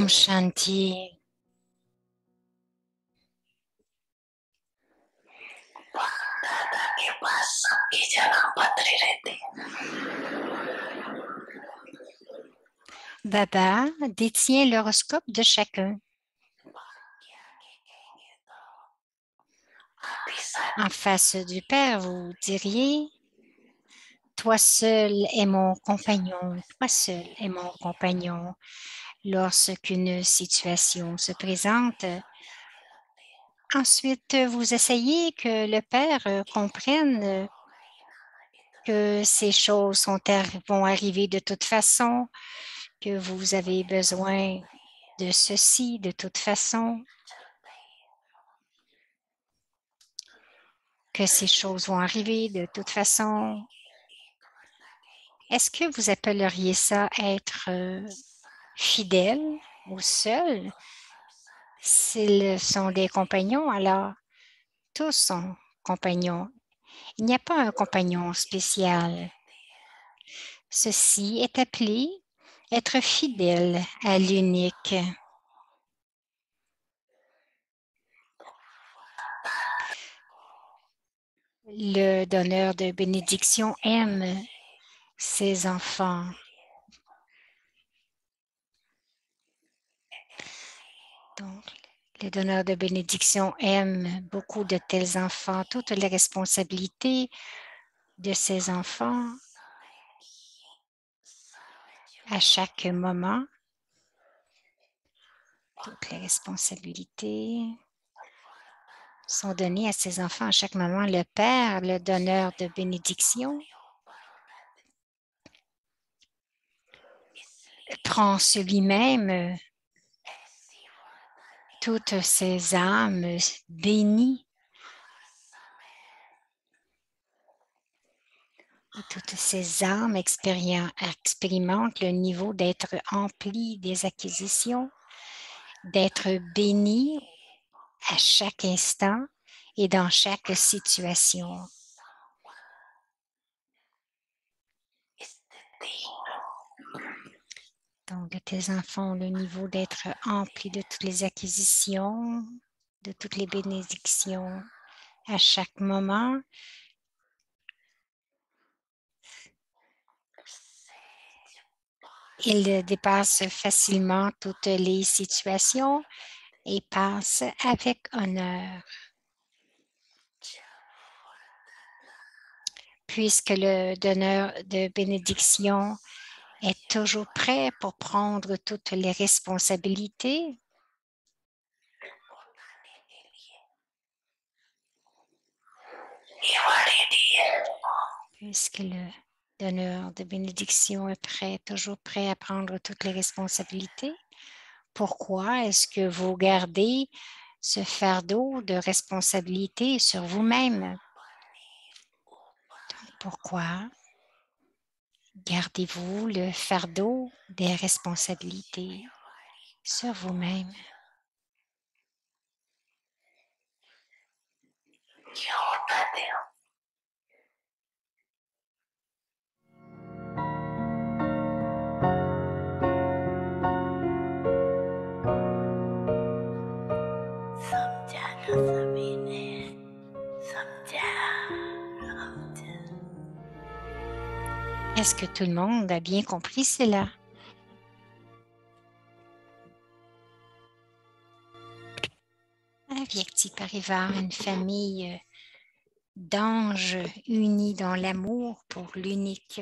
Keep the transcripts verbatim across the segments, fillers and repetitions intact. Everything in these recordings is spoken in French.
Om Shanti. दादा के पास सबकी जगह पथरी रहती है। Baba détient l'horoscope de chacun. En face du Père, vous diriez, toi seul est mon compagnon, toi seul est mon compagnon. Lorsqu'une situation se présente, ensuite vous essayez que le Père comprenne que ces choses sont, vont arriver de toute façon, que vous avez besoin de ceci de toute façon, que ces choses vont arriver de toute façon. Est-ce que vous appelleriez ça être euh, fidèle ou seul? S'ils sont des compagnons, alors tous sont compagnons. Il n'y a pas un compagnon spécial. Ceci est appelé être fidèle à l'unique. Le donneur de bénédiction aime ses enfants. Donc, le donneur de bénédiction aime beaucoup de tels enfants, toutes les responsabilités de ces enfants à chaque moment, toutes les responsabilités sont données à ces enfants à chaque moment. Le Père, le donneur de bénédiction, prend sur lui-même toutes ces âmes bénies, toutes ces âmes expérimentent le niveau d'être emplies des acquisitions, d'être bénies à chaque instant et dans chaque situation. Donc, tes enfants ont le niveau d'être emplis de toutes les acquisitions, de toutes les bénédictions à chaque moment. Ils dépassent facilement toutes les situations et passent avec honneur. Puisque le donneur de bénédiction est toujours prêt pour prendre toutes les responsabilités, puisque le donneur de bénédiction est prêt, toujours prêt à prendre toutes les responsabilités, pourquoi est-ce que vous gardez ce fardeau de responsabilité sur vous-même? Pourquoi gardez-vous le fardeau des responsabilités sur vous-même? Est-ce que tout le monde a bien compris cela? Avyakti Parivar, une famille d'anges unis dans l'amour pour l'unique.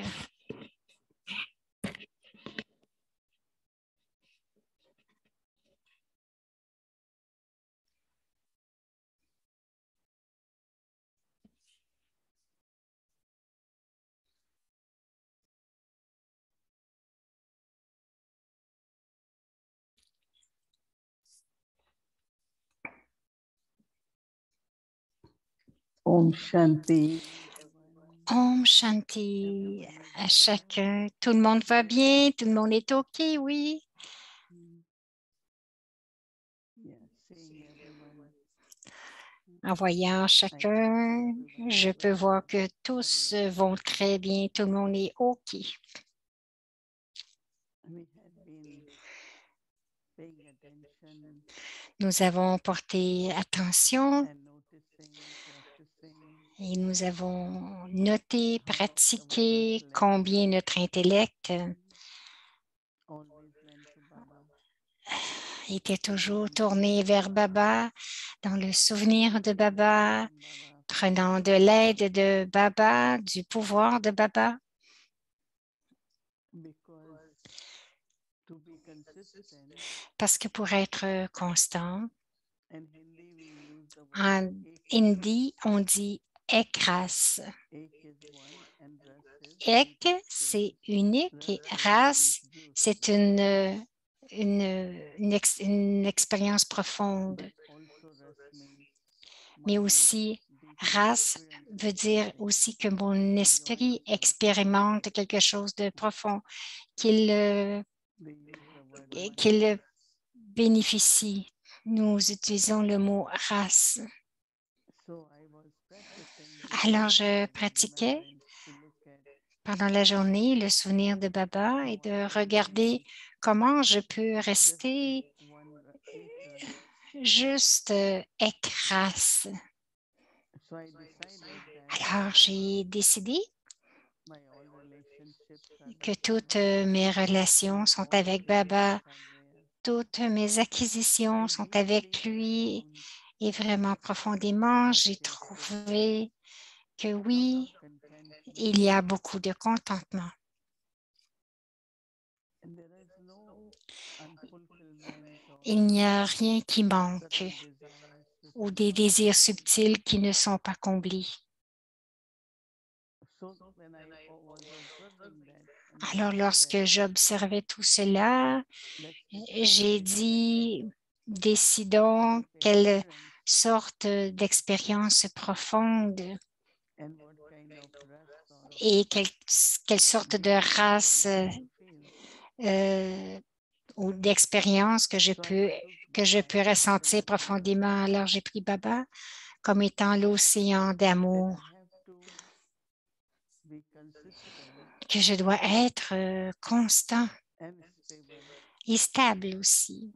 Om Shanti. Om Shanti à chacun. Tout le monde va bien? Tout le monde est OK, oui? En voyant chacun, je peux voir que tous vont très bien. Tout le monde est OK. Nous avons porté attention et nous avons noté, pratiqué combien notre intellect était toujours tourné vers Baba, dans le souvenir de Baba, prenant de l'aide de Baba, du pouvoir de Baba. Parce que pour être constant, en hindi, on dit ekras. Ek, c'est unique et ras, c'est une, une, une, ex, une expérience profonde. Mais aussi, ras veut dire aussi que mon esprit expérimente quelque chose de profond, qu'il euh, qu'il bénéficie. Nous utilisons le mot race. Alors, je pratiquais pendant la journée le souvenir de Baba et de regarder comment je peux rester juste écrase. Alors, j'ai décidé que toutes mes relations sont avec Baba, toutes mes acquisitions sont avec lui et vraiment profondément, j'ai trouvé que oui, il y a beaucoup de contentement. Il n'y a rien qui manque ou des désirs subtils qui ne sont pas comblés. Alors, lorsque j'observais tout cela, j'ai dit, décidons quelle sorte d'expérience profonde et quelle, quelle sorte de race euh, ou d'expérience que je peux que je peux ressentir profondément. Alors, j'ai pris Baba comme étant l'océan d'amour, que je dois être euh, constant et stable aussi.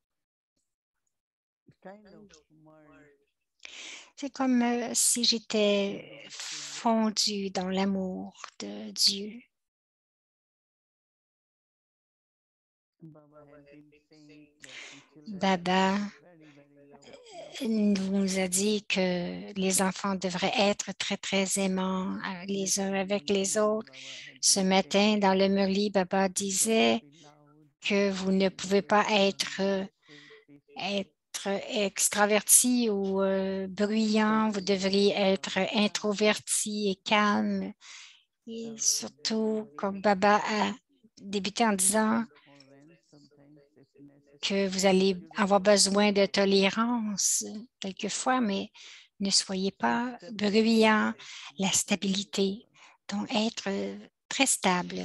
C'est comme euh, si j'étais fondue dans l'amour de Dieu. Baba nous a dit que les enfants devraient être très, très aimants les uns avec les autres. Ce matin, dans le Murli, Baba disait que vous ne pouvez pas être, être extraverti ou euh, bruyant, vous devriez être introverti et calme. Et surtout, comme Baba a débuté en disant que vous allez avoir besoin de tolérance quelquefois, mais ne soyez pas bruyant, la stabilité. Donc, être très stable.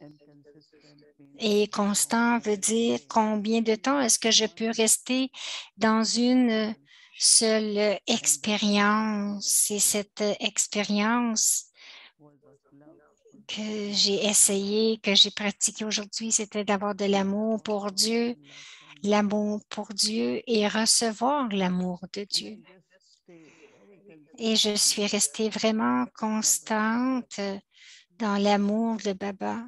Et constant veut dire combien de temps est-ce que je peux rester dans une seule expérience. Et cette expérience que j'ai essayé, que j'ai pratiqué aujourd'hui, c'était d'avoir de l'amour pour Dieu, l'amour pour Dieu et recevoir l'amour de Dieu. Et je suis restée vraiment constante dans l'amour de Baba.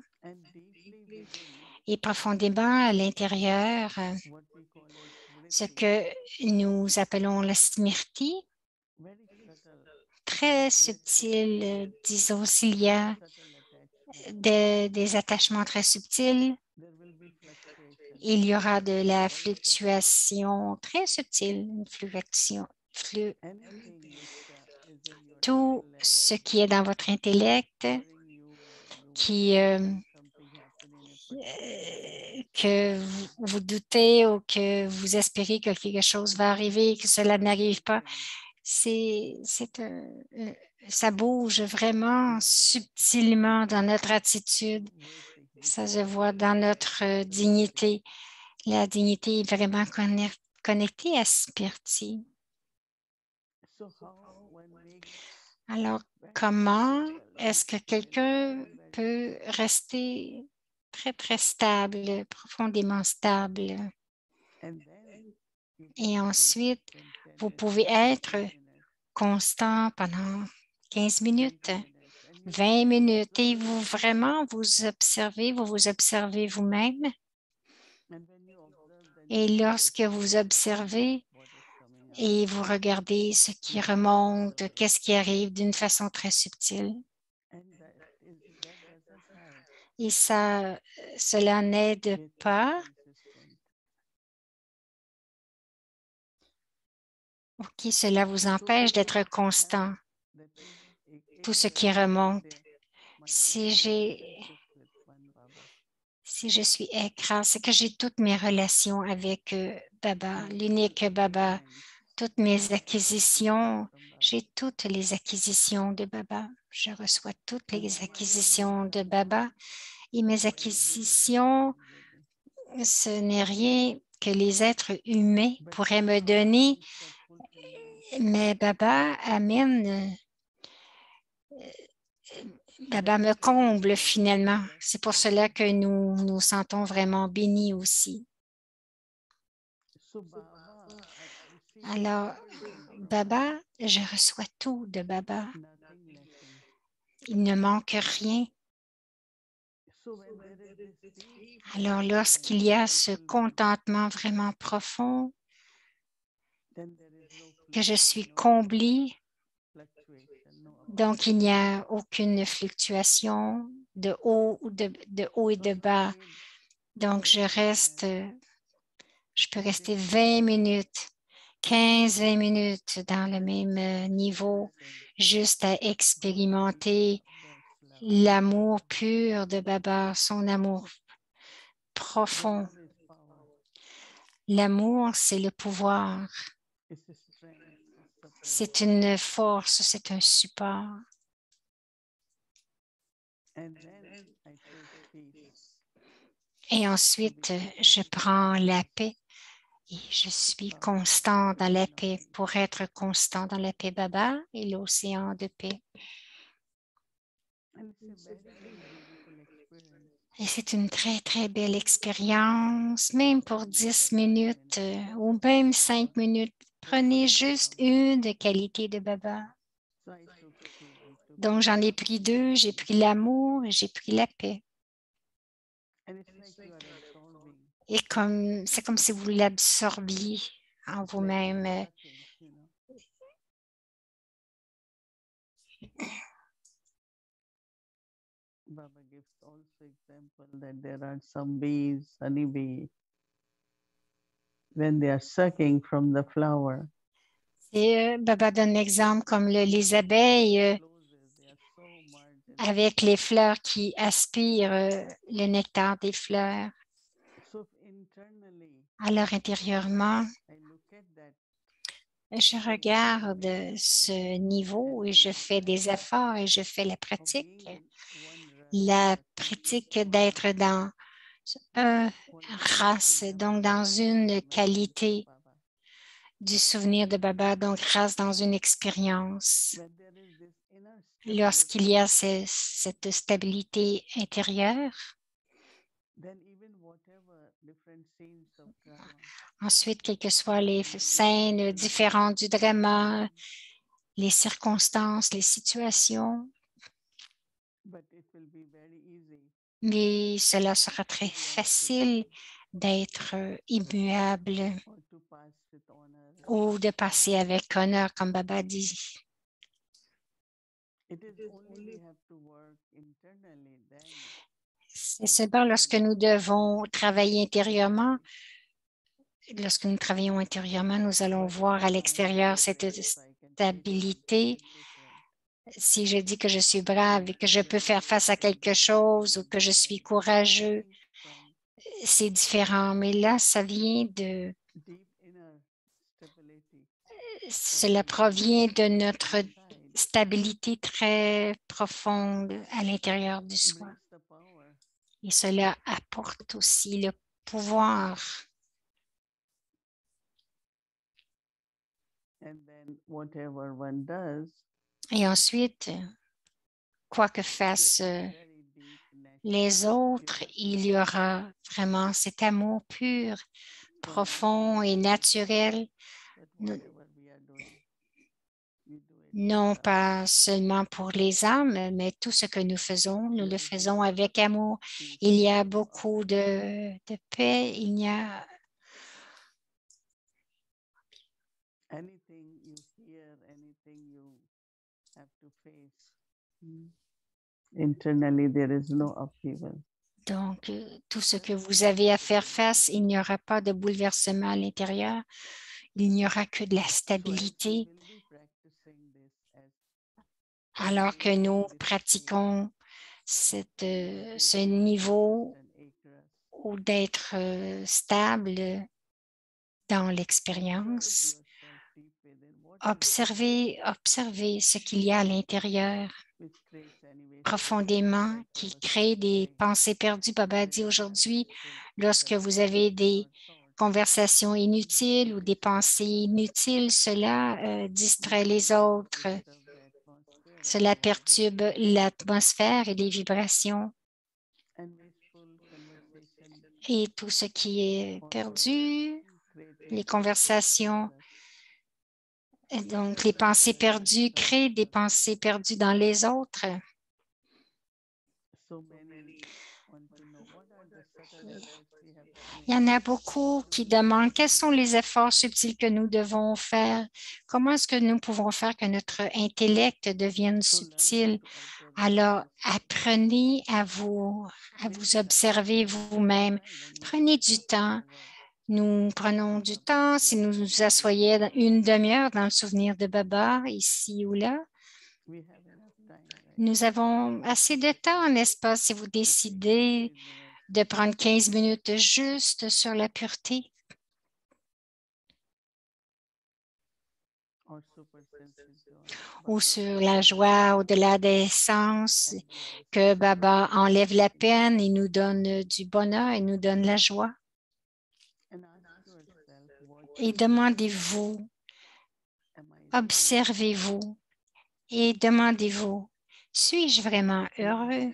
Et profondément à l'intérieur, ce que nous appelons la smriti, très subtil, disons s'il y a de, des attachements très subtils, il y aura de la fluctuation très subtile, une fluctuation. Flu, tout ce qui est dans votre intellect, qui euh, que vous, vous doutez ou que vous espérez que quelque chose va arriver et que cela n'arrive pas, c'est, c'est un, ça bouge vraiment subtilement dans notre attitude. Ça se voit dans notre dignité. La dignité est vraiment connectée à Smriti. Alors, comment est-ce que quelqu'un peut rester très, très stable, profondément stable? Et ensuite, vous pouvez être constant pendant quinze minutes, vingt minutes et vous vraiment vous observez, vous vous observez vous-même. Et lorsque vous observez et vous regardez ce qui remonte, qu'est-ce qui arrive d'une façon très subtile. Et ça, cela n'aide pas. OK, cela vous empêche d'être constant. Tout ce qui remonte. Si j'ai, si je suis écran, c'est que j'ai toutes mes relations avec euh, Baba, l'unique Baba, toutes mes acquisitions. J'ai toutes les acquisitions de Baba. Je reçois toutes les acquisitions de Baba. Et mes acquisitions, ce n'est rien que les êtres humains pourraient me donner, mais Baba amène, Baba me comble finalement. C'est pour cela que nous nous sentons vraiment bénis aussi. Alors, Baba, je reçois tout de Baba. Il ne manque rien. Alors, lorsqu'il y a ce contentement vraiment profond, que je suis comblée, donc il n'y a aucune fluctuation de haut, ou de, de haut et de bas. Donc, je reste, je peux rester vingt minutes, quinze, vingt minutes dans le même niveau, juste à expérimenter l'amour pur de Baba, son amour profond. L'amour, c'est le pouvoir. C'est une force, c'est un support. Et ensuite, je prends la paix et je suis constant dans la paix pour être constant dans la paix Baba et l'océan de paix. Et c'est une très, très belle expérience, même pour dix minutes euh, ou même cinq minutes. Prenez juste une de qualité de Baba. Donc, j'en ai pris deux. J'ai pris l'amour et j'ai pris la paix. Et comme c'est comme si vous l'absorbiez en vous-même. Baba gives also example that there are some bees, honey bee, when they are sucking from the flower. Et euh, Baba donne l'exemple comme le- les abeilles euh, avec les fleurs qui aspirent euh, le nectar des fleurs. Alors intérieurement, je regarde ce niveau et je fais des efforts et je fais la pratique. La pratique d'être dans une race, donc dans une qualité du souvenir de Baba, donc race dans une expérience. Lorsqu'il y a ce, cette stabilité intérieure, ensuite, quelles que soient les scènes différentes du drama, les circonstances, les situations, mais cela sera très facile d'être immuable ou de passer avec honneur, comme Baba dit. C'est seulement lorsque nous devons travailler intérieurement, lorsque nous travaillons intérieurement, nous allons voir à l'extérieur cette stabilité. Si je dis que je suis brave et que je peux faire face à quelque chose ou que je suis courageux, c'est différent. Mais là, ça vient de... Cela provient de notre stabilité très profonde à l'intérieur du soi. Et cela apporte aussi le pouvoir. Et ensuite, quoi que fassent les autres, il y aura vraiment cet amour pur profond et naturel, non pas seulement pour les âmes, mais tout ce que nous faisons, nous le faisons avec amour. Il y a beaucoup de, de paix, il y a anything you hear, anything you have to face. Internally, there is no upheaval. donc tout ce que vous avez à faire face, il n'y aura pas de bouleversement à l'intérieur, il n'y aura que de la stabilité. Alors que nous pratiquons cette, ce niveau ou d'être euh, stable dans l'expérience, observez, observez ce qu'il y a à l'intérieur profondément qui crée des pensées perdues. Baba a dit aujourd'hui, lorsque vous avez des conversations inutiles ou des pensées inutiles, cela euh, distrait les autres. Cela perturbe l'atmosphère et les vibrations. Et tout ce qui est perdu, les conversations, donc les pensées perdues créent des pensées perdues dans les autres. Il y en a beaucoup qui demandent quels sont les efforts subtils que nous devons faire. Comment est-ce que nous pouvons faire que notre intellect devienne subtil? Alors, apprenez à vous, à vous observer vous-même. Prenez du temps. Nous prenons du temps. Si nous nous assoyons une demi-heure dans le souvenir de Baba, ici ou là, nous avons assez de temps, n'est-ce pas, si vous décidez de prendre quinze minutes juste sur la pureté ou sur la joie au-delà des sens, que Baba enlève la peine et nous donne du bonheur et nous donne la joie. Et demandez-vous, observez-vous et demandez-vous, suis-je vraiment heureux?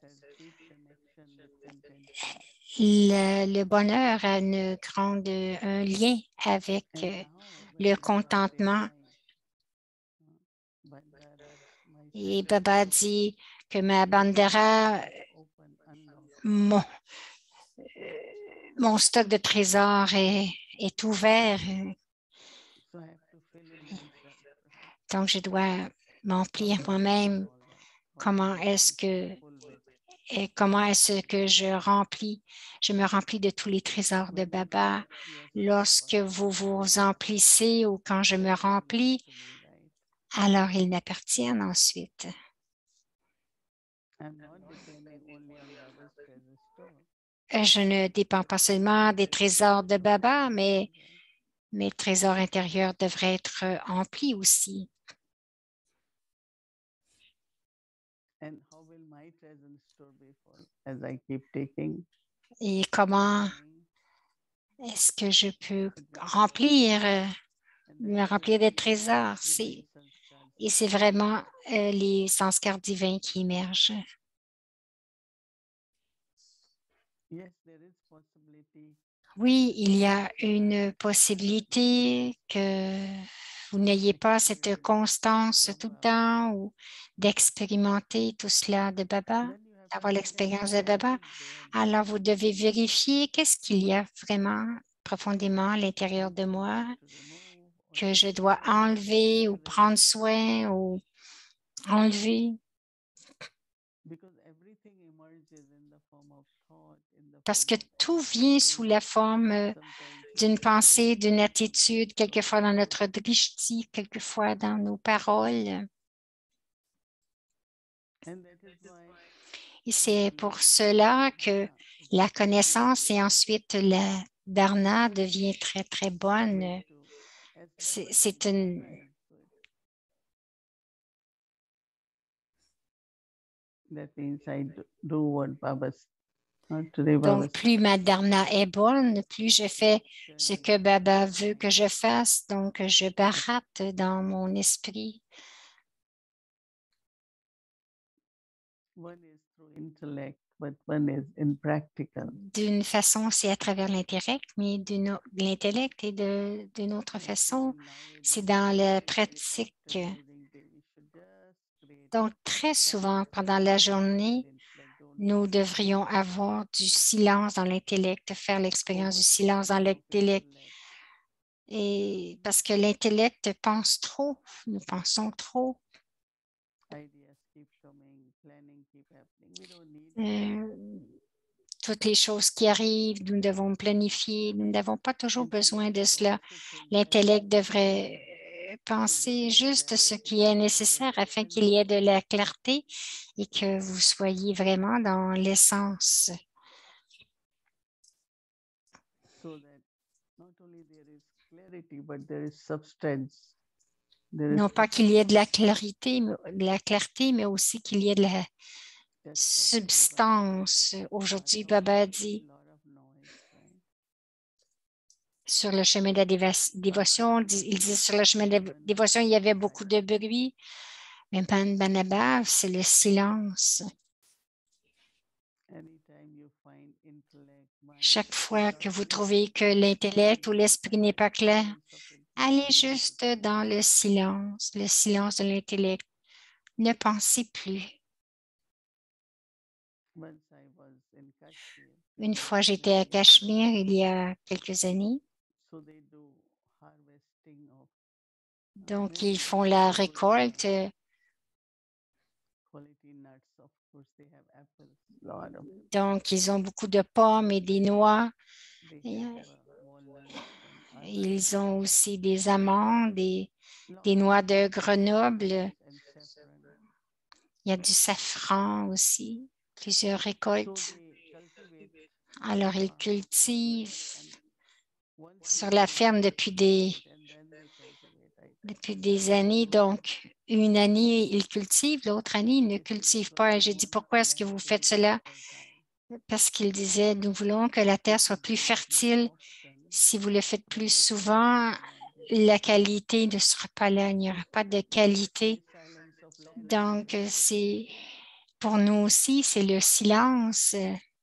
Le, le bonheur a une grande, un lien avec le contentement. Et Baba dit que ma bandera, mon, mon stock de trésors est, est ouvert. Donc, je dois m'emplir moi-même. Comment est-ce que et comment est-ce que je remplis? Je me remplis de tous les trésors de Baba. Lorsque vous vous emplissez ou quand je me remplis, alors ils m'appartiennent ensuite. Je ne dépends pas seulement des trésors de Baba, mais mes trésors intérieurs devraient être emplis aussi. Et comment est-ce que je peux remplir, me remplir des trésors? C'est, et c'est vraiment euh, les sanskars divins qui émergent. Oui, il y a une possibilité que vous n'ayez pas cette constance tout le temps ou d'expérimenter tout cela de Baba, d'avoir l'expérience de Baba. Alors, vous devez vérifier qu'est-ce qu'il y a vraiment profondément à l'intérieur de moi que je dois enlever ou prendre soin ou enlever. Parce que tout vient sous la forme d'une pensée, d'une attitude, quelquefois dans notre drishti, quelquefois dans nos paroles. Et c'est pour cela que la connaissance et ensuite la dharana devient très, très bonne. C'est, c'est une... Donc, plus ma dharana est bonne, plus je fais ce que Baba veut que je fasse. Donc, je bharate dans mon esprit. but one is in practical. D'une façon, c'est à travers l'intellect, mais d'une au- de l'intellect et de- d'une autre façon, c'est dans la pratique. Donc, très souvent, pendant la journée, nous devrions avoir du silence dans l'intellect, faire l'expérience du silence dans l'intellect. Et parce que l'intellect pense trop, nous pensons trop. Euh, toutes les choses qui arrivent, nous devons planifier. Nous n'avons pas toujours besoin de cela. L'intellect devrait euh, penser juste ce qui est nécessaire afin qu'il y ait de la clarté et que vous soyez vraiment dans l'essence. Non pas qu'il y ait de la clarté, de la clarté, mais aussi qu'il y ait de la substance. Aujourd'hui, Baba dit sur le chemin de la dévotion, il dit sur le chemin de la dévotion, il y avait beaucoup de bruit. Mais Ban Banaba, c'est le silence. Chaque fois que vous trouvez que l'intellect ou l'esprit n'est pas clair, allez juste dans le silence, le silence de l'intellect. Ne pensez plus. Une fois, j'étais à Cachemire il y a quelques années. Donc, ils font la récolte. Donc, ils ont beaucoup de pommes et des noix. Ils ont aussi des amandes, des, des noix de Grenoble. Il y a du safran aussi, plusieurs récoltes. Alors, ils cultivent sur la ferme depuis des, depuis des années. Donc, une année, ils cultivent, l'autre année, ils ne cultivent pas. Et j'ai dit, pourquoi est-ce que vous faites cela? Parce qu'ils disaient, nous voulons que la terre soit plus fertile. Si vous le faites plus souvent, la qualité ne sera pas là, il n'y aura pas de qualité. Donc, c'est pour nous aussi, c'est le silence.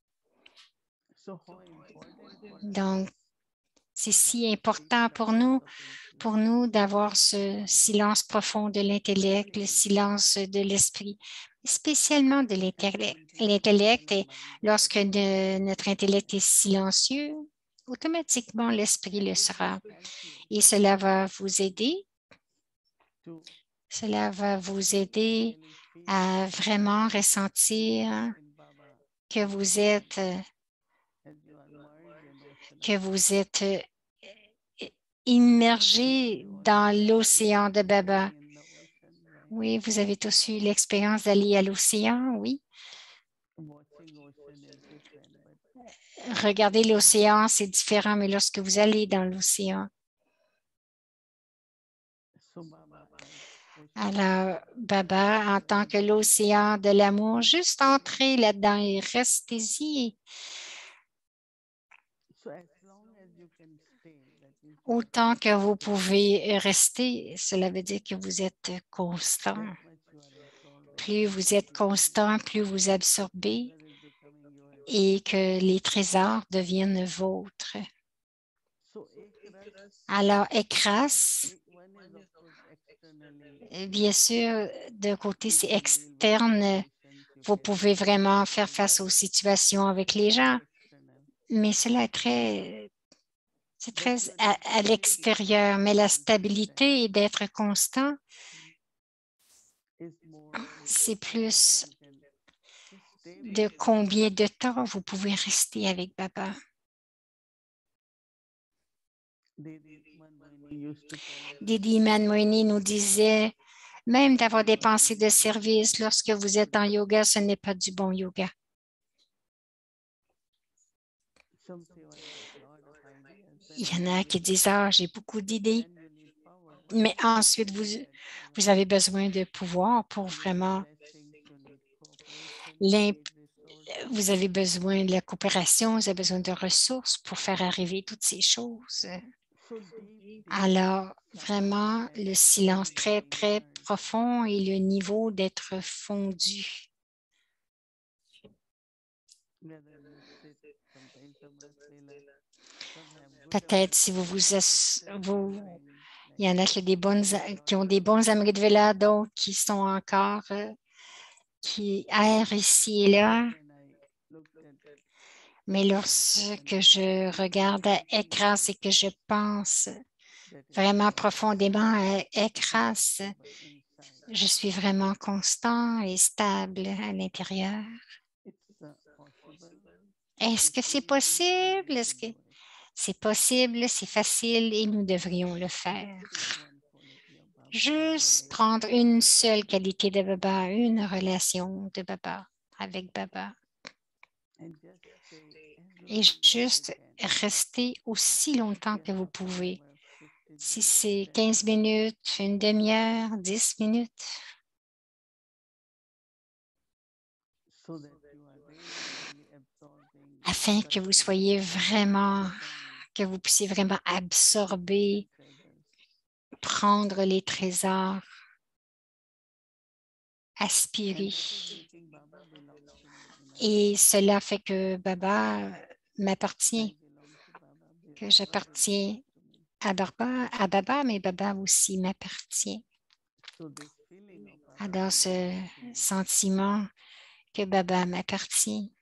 Donc, c'est si important pour nous, pour nous d'avoir ce silence profond de l'intellect, le silence de l'esprit, spécialement de l'intellect. L'intellect, lorsque de, notre intellect est silencieux, automatiquement l'esprit le sera. Et cela va vous aider. Cela va vous aider à vraiment ressentir que vous êtes, que vous êtes immergé dans l'océan de Baba. Oui, vous avez tous eu l'expérience d'aller à l'océan, oui. Regardez l'océan, c'est différent, mais lorsque vous allez dans l'océan, alors Baba, en tant que l'océan de l'amour, juste entrez là-dedans et restez-y. Autant que vous pouvez rester, cela veut dire que vous êtes constant. Plus vous êtes constant, plus vous absorbez et que les trésors deviennent vôtres. Alors, Ekras, bien sûr, d'un côté, c'est externe. Vous pouvez vraiment faire face aux situations avec les gens, mais cela est très, c'est très à, à l'extérieur. Mais la stabilité et d'être constant, c'est plus de combien de temps vous pouvez rester avec Baba. Didi Manmoini nous disait, même d'avoir des pensées de service lorsque vous êtes en yoga, ce n'est pas du bon yoga. Il y en a qui disent, ah, j'ai beaucoup d'idées, mais ensuite, vous, vous avez besoin de pouvoir pour vraiment vous avez besoin de la coopération, vous avez besoin de ressources pour faire arriver toutes ces choses. Alors, vraiment, le silence très, très profond et le niveau d'être fondu. Peut-être si vous vous, vous il y en a qui, des bonnes, qui ont des bons Amrit-Vela, d'autres qui sont encore, euh, qui errent ici et là. Mais lorsque je regarde à Ekras et que je pense vraiment profondément à Ekras, je suis vraiment constant et stable à l'intérieur. Est-ce que c'est possible? Est-ce que c'est possible? C'est facile et nous devrions le faire. Juste prendre une seule qualité de Baba, une relation de Baba avec Baba. Et juste rester aussi longtemps que vous pouvez. Si c'est quinze minutes, une demi-heure, dix minutes. Afin que vous soyez vraiment, que vous puissiez vraiment absorber, prendre les trésors, aspirer. Et cela fait que Baba m'appartient, que j'appartiens à Baba, à Baba, mais Baba aussi m'appartient. Alors, ce sentiment que Baba m'appartient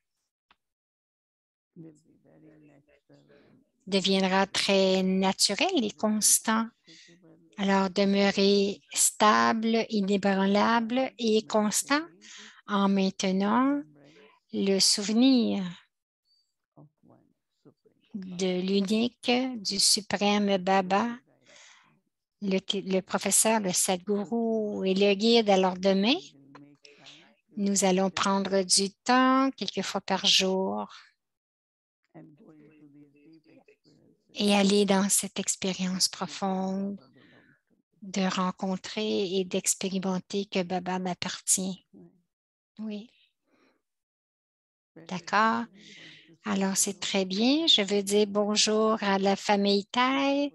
deviendra très naturel et constant. Alors, demeurer stable, inébranlable et constant en maintenant le souvenir de l'unique, du suprême Baba, le, le professeur, le Sadhguru et le guide. Alors demain, nous allons prendre du temps, quelques fois par jour, et aller dans cette expérience profonde de rencontrer et d'expérimenter que Baba m'appartient. Oui. D'accord. Alors, c'est très bien. Je veux dire bonjour à la famille Thaï.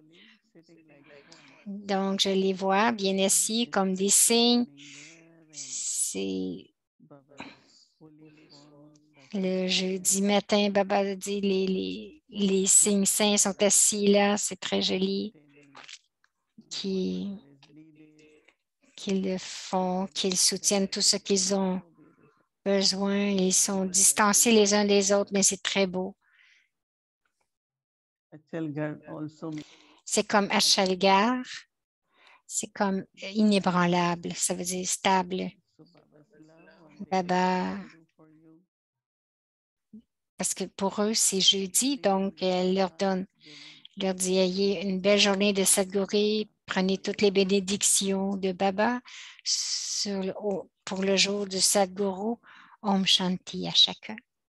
Donc, je les vois bien assis comme des signes. C'est le jeudi matin, Baba dit les, les, les signes saints sont assis là. C'est très joli. Qui, qu'ils font, qu'ils soutiennent tout ce qu'ils ont besoin. Ils sont distancés les uns des autres, mais c'est très beau. C'est comme Achalgar. C'est comme inébranlable. Ça veut dire stable. Baba, parce que pour eux, c'est jeudi, donc elle leur donne, leur dit, ayez une belle journée de Sadhguru, prenez toutes les bénédictions de Baba sur le, pour le jour du Sadhguru. Om Shanti à chacun.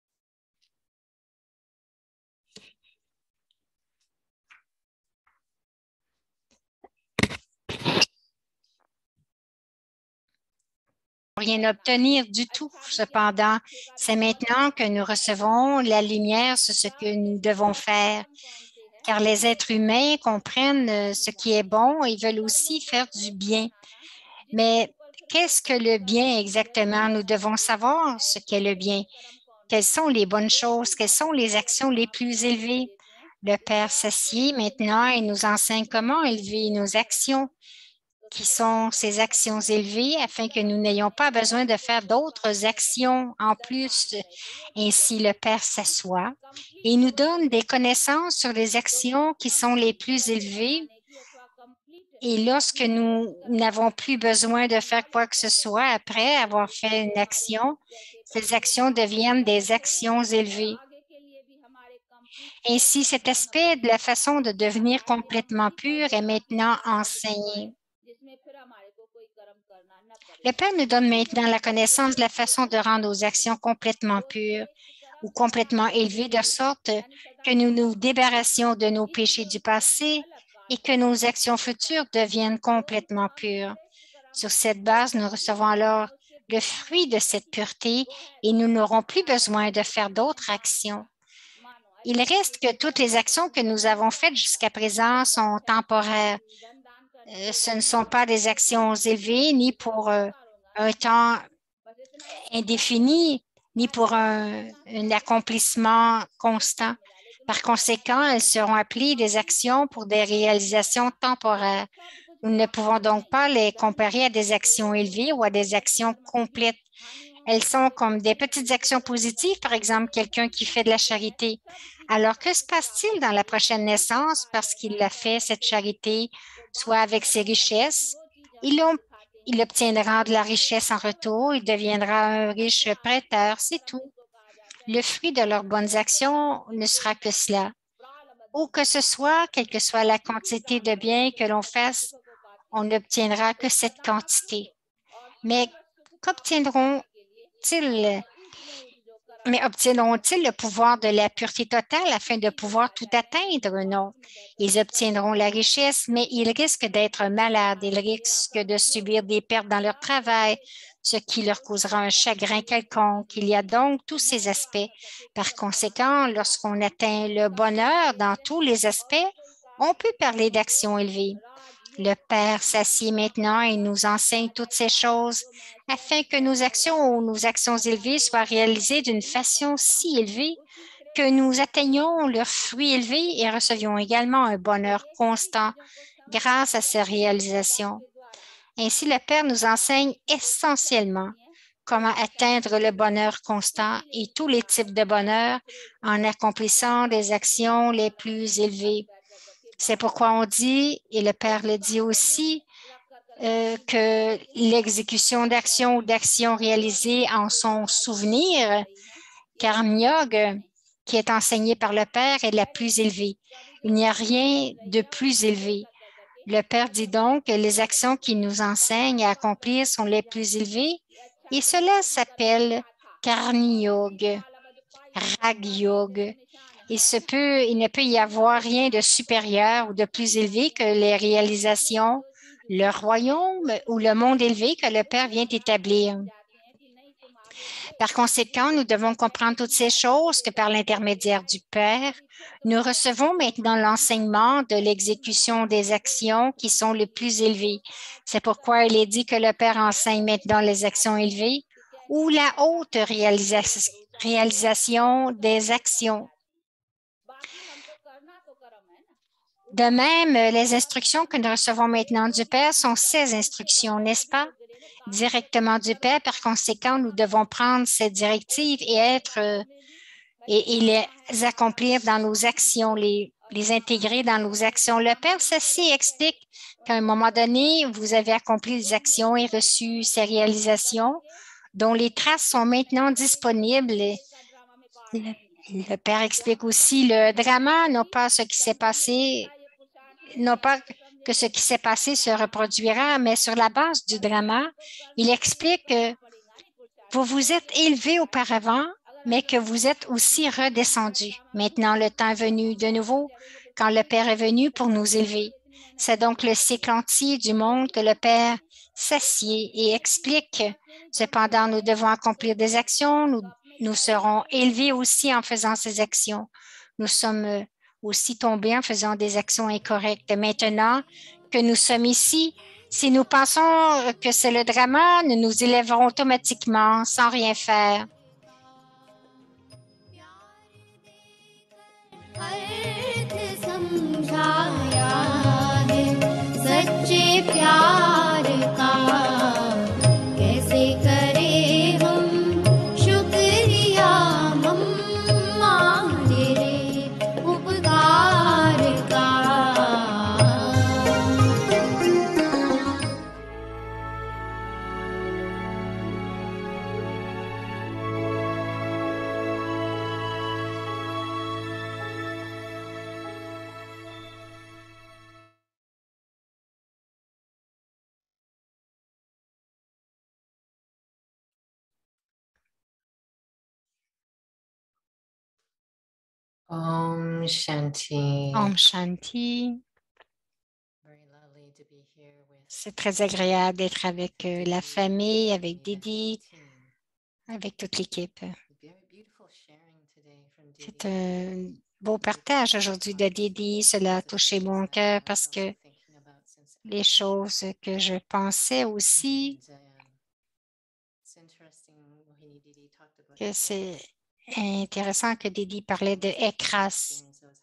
Rien obtenir du tout. Cependant, c'est maintenant que nous recevons la lumière sur ce que nous devons faire. Car les êtres humains comprennent ce qui est bon et veulent aussi faire du bien. Mais qu'est-ce que le bien exactement? Nous devons savoir ce qu'est le bien. Quelles sont les bonnes choses? Quelles sont les actions les plus élevées? Le Père s'assied maintenant et nous enseigne comment élever nos actions, qui sont ces actions élevées, afin que nous n'ayons pas besoin de faire d'autres actions en plus. Ainsi, le Père s'assoit et nous donne des connaissances sur les actions qui sont les plus élevées. Et lorsque nous n'avons plus besoin de faire quoi que ce soit après avoir fait une action, ces actions deviennent des actions élevées. Ainsi, cet aspect de la façon de devenir complètement pur est maintenant enseigné. Le Père nous donne maintenant la connaissance de la façon de rendre nos actions complètement pures ou complètement élevées, de sorte que nous nous débarrassions de nos péchés du passé et que nos actions futures deviennent complètement pures. Sur cette base, nous recevons alors le fruit de cette pureté et nous n'aurons plus besoin de faire d'autres actions. Il reste que toutes les actions que nous avons faites jusqu'à présent sont temporaires. Euh, ce ne sont pas des actions élevées ni pour euh, un temps indéfini, ni pour un, un accomplissement constant. Par conséquent, elles seront appelées des actions pour des réalisations temporaires. Nous ne pouvons donc pas les comparer à des actions élevées ou à des actions complètes. Elles sont comme des petites actions positives, par exemple, quelqu'un qui fait de la charité. Alors, que se passe-t-il dans la prochaine naissance parce qu'il a fait cette charité, soit avec ses richesses? Il, ont, il obtiendra de la richesse en retour, il deviendra un riche prêteur, c'est tout. Le fruit de leurs bonnes actions ne sera que cela. Où que ce soit, quelle que soit la quantité de biens que l'on fasse, on n'obtiendra que cette quantité. Mais qu'obtiendront-ils? Mais obtiendront-ils le pouvoir de la pureté totale afin de pouvoir tout atteindre? Non. Ils obtiendront la richesse, mais ils risquent d'être malades, ils risquent de subir des pertes dans leur travail, ce qui leur causera un chagrin quelconque. Il y a donc tous ces aspects. Par conséquent, lorsqu'on atteint le bonheur dans tous les aspects, on peut parler d'action élevée. Le Père s'assied maintenant et nous enseigne toutes ces choses afin que nos actions ou nos actions élevées soient réalisées d'une façon si élevée que nous atteignions leurs fruits élevés et recevions également un bonheur constant grâce à ces réalisations. Ainsi, le Père nous enseigne essentiellement comment atteindre le bonheur constant et tous les types de bonheur en accomplissant des actions les plus élevées. C'est pourquoi on dit, et le Père le dit aussi, euh, que l'exécution d'actions ou d'actions réalisées en son souvenir, Karma Yoga, qui est enseignée par le Père, est la plus élevée. Il n'y a rien de plus élevé. Le Père dit donc que les actions qu'il nous enseigne à accomplir sont les plus élevées et cela s'appelle Karma Yoga, Rag Yoga. Il, se peut, il ne peut y avoir rien de supérieur ou de plus élevé que les réalisations, le royaume ou le monde élevé que le Père vient établir. Par conséquent, nous devons comprendre toutes ces choses que par l'intermédiaire du Père, nous recevons maintenant l'enseignement de l'exécution des actions qui sont les plus élevées. C'est pourquoi il est dit que le Père enseigne maintenant les actions élevées ou la haute réalisa réalisation des actions. De même, les instructions que nous recevons maintenant du Père sont ces instructions, n'est-ce pas? Directement du Père. Par conséquent, nous devons prendre ces directives et être et, et les accomplir dans nos actions, les, les intégrer dans nos actions. Le Père ceci explique qu'à un moment donné, vous avez accompli les actions et reçu ces réalisations dont les traces sont maintenant disponibles. Le, le Père explique aussi le drama, non pas ce qui s'est passé, non pas que ce qui s'est passé se reproduira, mais sur la base du drama, il explique que vous vous êtes élevé auparavant, mais que vous êtes aussi redescendu. Maintenant, le temps est venu de nouveau, quand le Père est venu pour nous élever. C'est donc le cycle entier du monde que le Père s'assied et explique. Cependant, nous devons accomplir des actions, nous, nous serons élevés aussi en faisant ces actions. Nous sommes aussi tombés en faisant des actions incorrectes. Maintenant que nous sommes ici, si nous pensons que c'est le drama, nous nous élèverons automatiquement sans rien faire. Om Shanti. Om Shanti. C'est très agréable d'être avec euh, la famille, avec Didi, avec toute l'équipe. C'est un beau partage aujourd'hui de Didi. Cela a touché mon cœur parce que les choses que je pensais aussi, que c'est intéressant que Didi parlait de Ekras.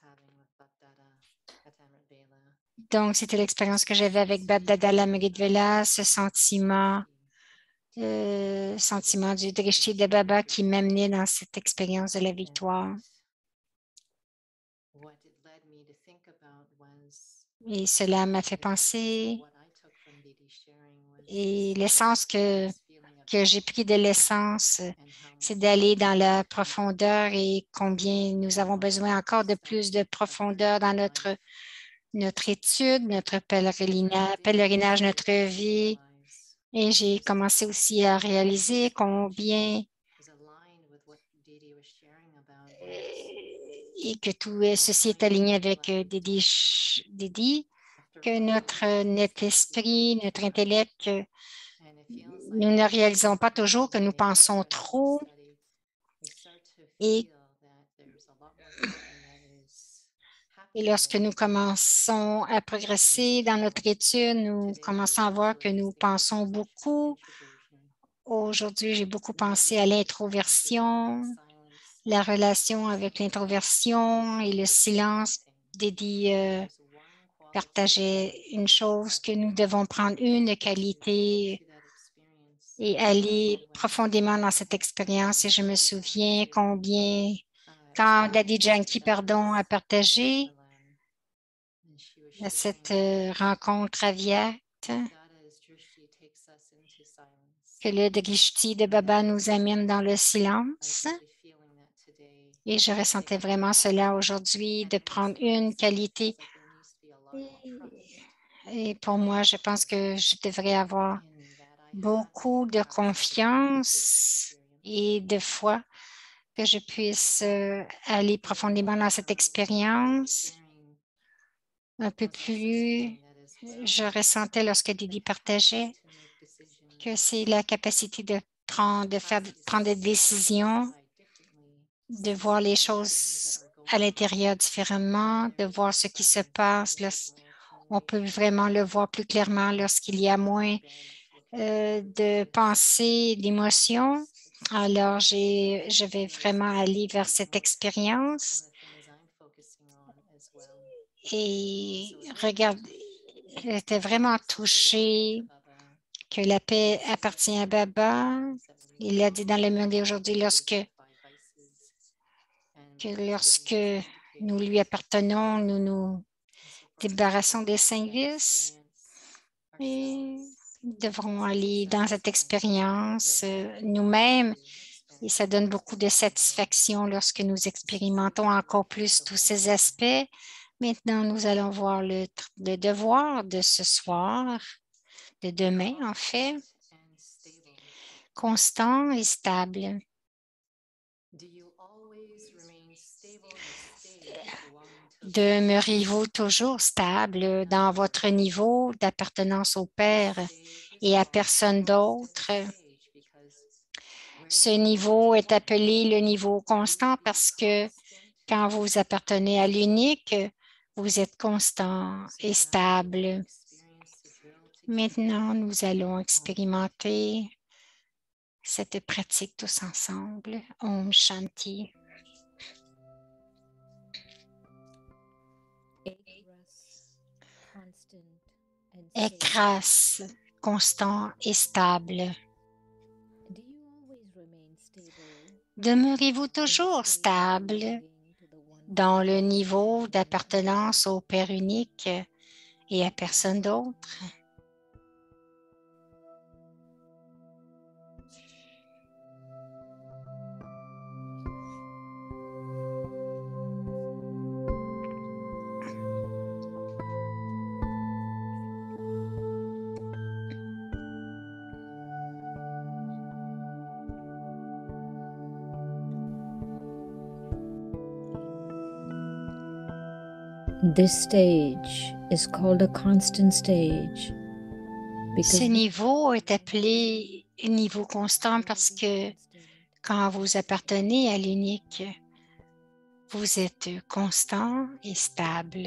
Donc, c'était l'expérience que j'avais avec Babdadala Meridvela, ce sentiment, euh, sentiment du Drishti de Baba qui m'amenait dans cette expérience de la victoire. Et cela m'a fait penser, et l'essence que, que j'ai pris de l'essence, c'est d'aller dans la profondeur et combien nous avons besoin encore de plus de profondeur dans notre, notre étude, notre pèlerinage, pèlerinage, notre vie. Et j'ai commencé aussi à réaliser combien et que tout ceci est aligné avec Didi, Didi que notre, notre esprit, notre intellect, nous ne réalisons pas toujours que nous pensons trop et, et lorsque nous commençons à progresser dans notre étude, nous commençons à voir que nous pensons beaucoup. Aujourd'hui, j'ai beaucoup pensé à l'introversion, la relation avec l'introversion et le silence. Didi euh, partageait une chose que nous devons prendre une qualité et aller profondément dans cette expérience. Et je me souviens combien, quand Daddy Janki, pardon, a partagé cette euh, rencontre aviate, que le Drishti de Baba nous amène dans le silence. Et je ressentais vraiment cela aujourd'hui, de prendre une qualité. Et pour moi, je pense que je devrais avoir beaucoup de confiance et de foi que je puisse euh, aller profondément dans cette expérience. Un peu plus, je ressentais lorsque Didi partageait que c'est la capacité de prendre, de faire, de prendre des décisions, de voir les choses à l'intérieur différemment, de voir ce qui se passe. On peut vraiment le voir plus clairement lorsqu'il y a moins euh, de pensées, d'émotions. Alors, j'ai, je vais vraiment aller vers cette expérience et regarde, j'étais vraiment touchée que la paix appartient à Baba. Il l'a dit dans le monde aujourd'hui lorsque, que lorsque nous lui appartenons, nous nous débarrassons des cinq vices et nous devrons aller dans cette expérience euh, nous-mêmes. Et ça donne beaucoup de satisfaction lorsque nous expérimentons encore plus tous ces aspects. Maintenant, nous allons voir le, le devoir de ce soir, de demain en fait, constant et stable. Demeurez-vous toujours stable dans votre niveau d'appartenance au Père et à personne d'autre? Ce niveau est appelé le niveau constant parce que quand vous appartenez à l'unique, vous êtes constant et stable. Maintenant, nous allons expérimenter cette pratique tous ensemble. Om Shanti. Ekras, constant et stable. Demeurez-vous toujours stable dans le niveau d'appartenance au Père unique et à personne d'autre? This stage is called a constant stage. Ce niveau est appelé niveau constant parce que quand vous appartenez à l'unique, vous êtes constant et stable.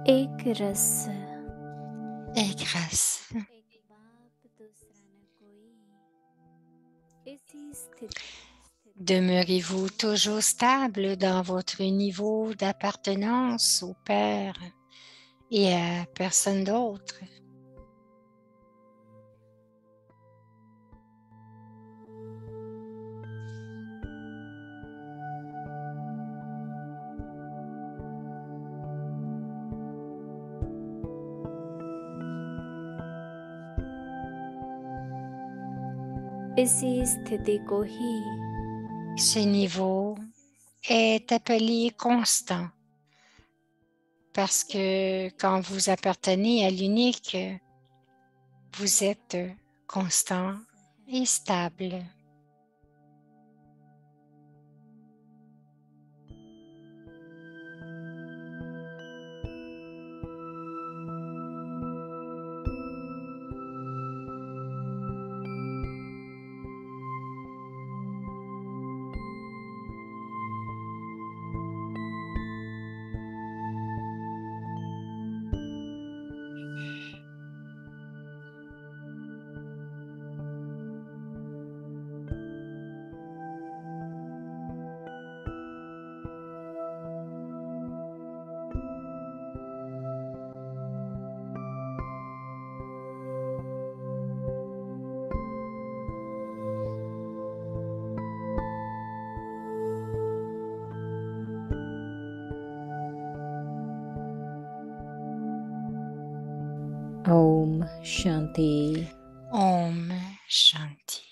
एक रस et grâce. एक बाप दूसरा न कोई इसी स्थिति Demeurez-vous toujours stable dans votre niveau d'appartenance au Père et à personne d'autre. इसी स्थिति को ही Ce niveau est appelé constant parce que quand vous appartenez à l'unique, vous êtes constant et stable. Om Shanti. Om Shanti.